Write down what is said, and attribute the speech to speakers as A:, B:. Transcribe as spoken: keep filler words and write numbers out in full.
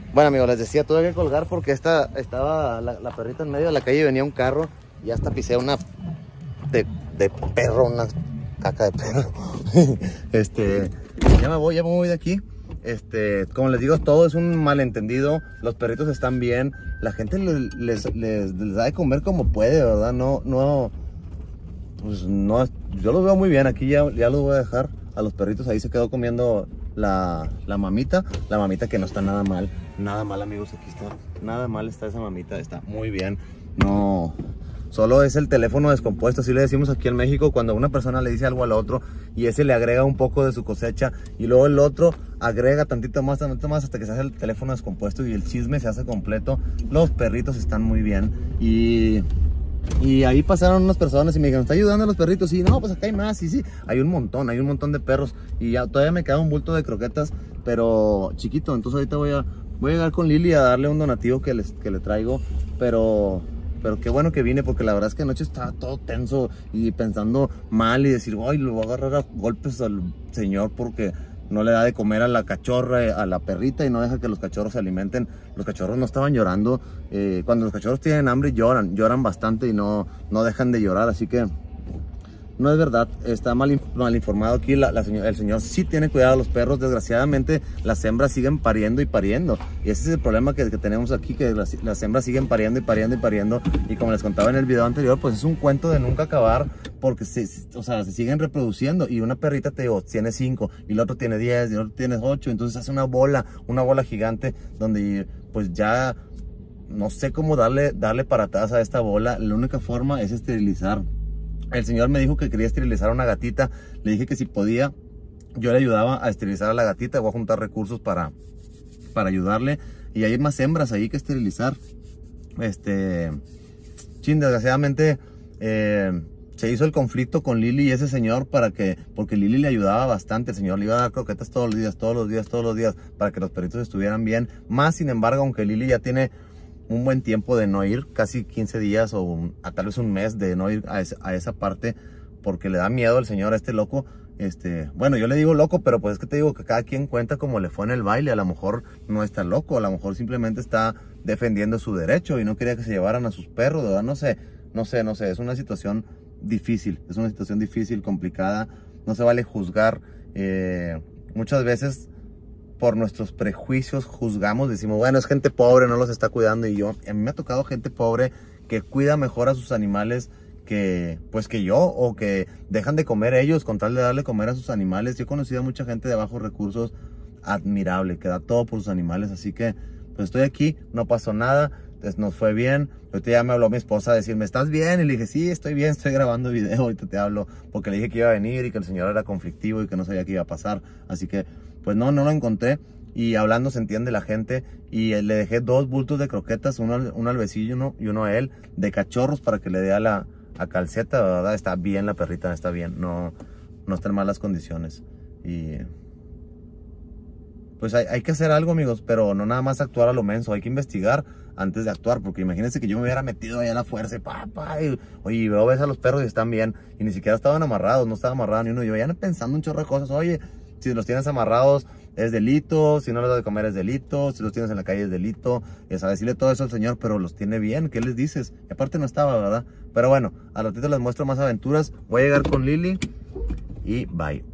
A: Bueno, amigos, les decía, tuve que colgar porque esta, estaba la, la perrita en medio de la calle y venía un carro y hasta pisé una de, de perro, una caca de perro. este, ya me voy, ya me voy de aquí. Este, como les digo, todo es un malentendido. Los perritos están bien. La gente les, les, les, les da de comer como puede, ¿verdad? No, no, pues no, yo los veo muy bien. Aquí ya, ya los voy a dejar a los perritos. Ahí se quedó comiendo la, la mamita. La mamita que no está nada mal. Nada mal, amigos, aquí está. Nada mal está esa mamita, está muy bien. No, solo es el teléfono descompuesto, así le decimos aquí en México, cuando una persona le dice algo al otro y ese le agrega un poco de su cosecha y luego el otro agrega tantito más, tantito más hasta que se hace el teléfono descompuesto y el chisme se hace completo. Los perritos están muy bien y... Y ahí pasaron unas personas y me dijeron, ¿está ayudando a los perritos? Y no, pues acá hay más, y sí, hay un montón, hay un montón de perros. Y ya todavía me queda un bulto de croquetas, pero chiquito. Entonces ahorita voy a, voy a llegar con Lili a darle un donativo que, les, que le traigo. Pero, pero qué bueno que vine, porque la verdad es que anoche estaba todo tenso y pensando mal y decir, ay, lo voy a agarrar a golpes al señor porque no le da de comer a la cachorra, a la perrita, y no deja que los cachorros se alimenten. Los cachorros no estaban llorando. Eh, cuando los cachorros tienen hambre lloran, lloran bastante y no, no dejan de llorar, así que no es verdad, está mal, mal informado aquí. La, la señor, el señor sí tiene cuidado de los perros. Desgraciadamente las hembras siguen pariendo y pariendo, y ese es el problema que, que tenemos aquí, que las, las hembras siguen pariendo y pariendo y pariendo, y como les contaba en el video anterior, pues es un cuento de nunca acabar, porque se, o sea, se siguen reproduciendo, y una perrita, te digo, tiene cinco, y el otro tiene diez, y el otro tiene ocho, entonces hace una bola, una bola gigante, donde pues ya no sé cómo darle, darle para atrás a esta bola. La única forma es esterilizar. El señor me dijo que quería esterilizar a una gatita. Le dije que si podía, yo le ayudaba a esterilizar a la gatita. Voy a juntar recursos para, para ayudarle. Y hay más hembras ahí que esterilizar. Este, chin, desgraciadamente eh, se hizo el conflicto con Lili y ese señor para que, porque Lili le ayudaba bastante. El señor le iba a dar croquetas todos los días, todos los días, todos los días, para que los perritos estuvieran bien. Más sin embargo, aunque Lili ya tiene un buen tiempo de no ir, casi quince días o un, a tal vez un mes de no ir a, ese, a esa parte, porque le da miedo el señor a este loco. Este, bueno, yo le digo loco, pero pues es que te digo que cada quien cuenta como le fue en el baile. A lo mejor no está loco, a lo mejor simplemente está defendiendo su derecho y no quería que se llevaran a sus perros, ¿verdad? No sé, no sé, no sé, es una situación difícil, es una situación difícil, complicada. No se vale juzgar. Eh, muchas veces por nuestros prejuicios juzgamos, decimos, bueno, es gente pobre, no los está cuidando. Y yo, a mí me ha tocado gente pobre que cuida mejor a sus animales que, pues que yo, o que dejan de comer ellos con tal de darle comer a sus animales. Yo he conocido a mucha gente de bajos recursos admirable, que da todo por sus animales. Así que, pues estoy aquí, no pasó nada, pues, nos fue bien. Ahorita ya me habló mi esposa a decirme, ¿estás bien? Y le dije, sí, estoy bien, estoy grabando video, ahorita te hablo, porque le dije que iba a venir y que el señor era conflictivo y que no sabía qué iba a pasar. Así que, pues no, no lo encontré, y hablando se entiende la gente, y le dejé dos bultos de croquetas, uno al, uno al vecino uno, y uno a él, de cachorros, para que le dé a la a calceta, ¿verdad? Está bien la perrita, está bien, no, no está en malas condiciones. Y pues hay, hay que hacer algo, amigos, pero no nada más actuar a lo menso, hay que investigar antes de actuar, porque imagínense que yo me hubiera metido ahí a la fuerza y pa, pa, y, oye, veo ves a los perros y están bien, y ni siquiera estaban amarrados, no estaba amarrado ni uno, yo ya pensando un chorro de cosas. Oye, si los tienes amarrados es delito, si no los das de comer es delito, si los tienes en la calle es delito, es a decirle todo eso al señor, pero los tiene bien, ¿qué les dices? Y aparte no estaba, ¿verdad? Pero bueno, al ratito les muestro más aventuras, voy a llegar con Lili y bye.